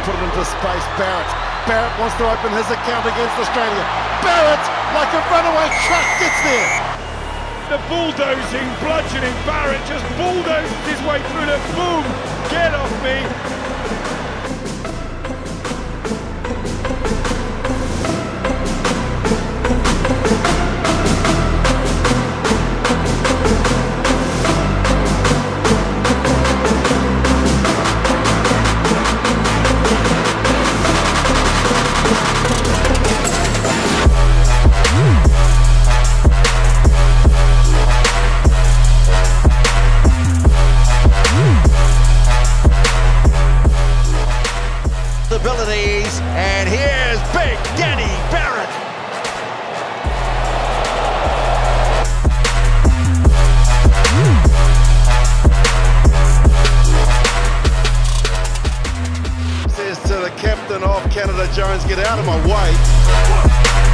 put it into space. Barrett. Barrett wants to open his account against Australia. Barrett, like a runaway truck, gets there. The bulldozing, bludgeoning Barret just bulldozes his way through the boom. Get off me. Abilities, and here's Big Danny Barret. Says to the captain of Canada, Jones, get out of my way.